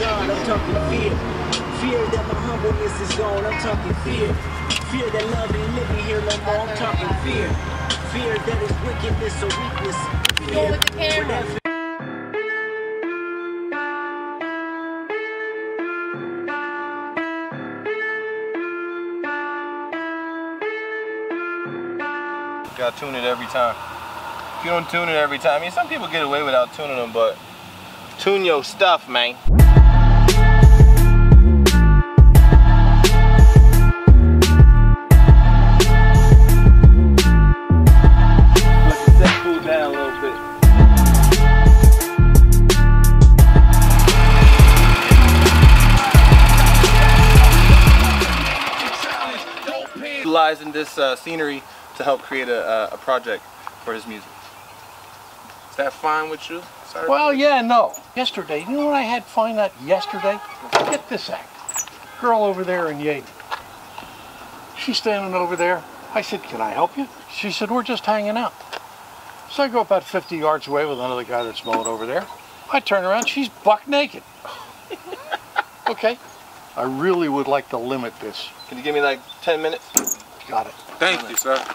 facade, I'm talking fear. Fear that my humbleness is gone, I'm talking fear. Fear that love ain't living here no more, I'm talking fear. Fear that is wickedness or weakness. Fear with the camera. Gotta tune it every time. If you don't tune it every time, I mean, some people get away without tuning them, but tune your stuff, man. Let the set cool down a little bit. Utilizing this scenery to help create a project for his music. Is that fine with you? Sorry. Well, yeah, no. Yesterday, you know what I had find out yesterday? Get this act. Girl over there in Yaden. She's standing over there. I said, can I help you? She said, we're just hanging out. So I go about 50 yards away with another guy that's mowing over there. I turn around, she's buck naked. Okay. I really would like to limit this. Can you give me like 10 minutes? Got it. Thank you, sir.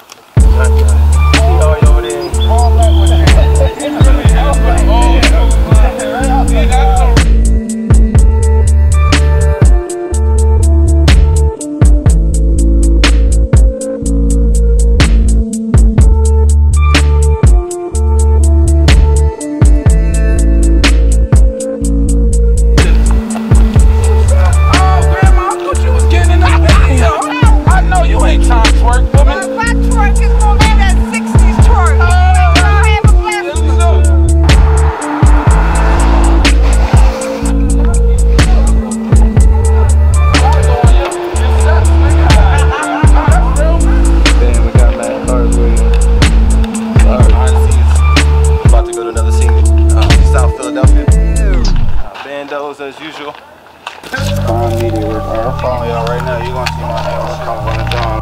As usual. Media work. I'm following y'all right now. You're gonna see my ass come on the dawn.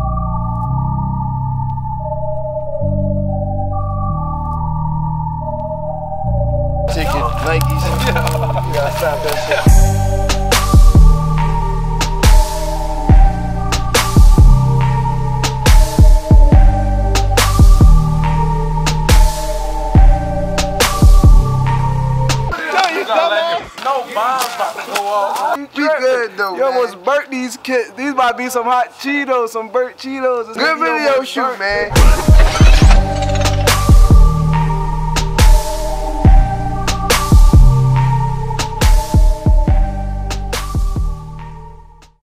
Ticket, Nikes. You gotta stop that shit. No bombs about to go off. We good though. You almost burnt these kids. These might be some hot Cheetos, some burnt Cheetos. Good video shoot, man.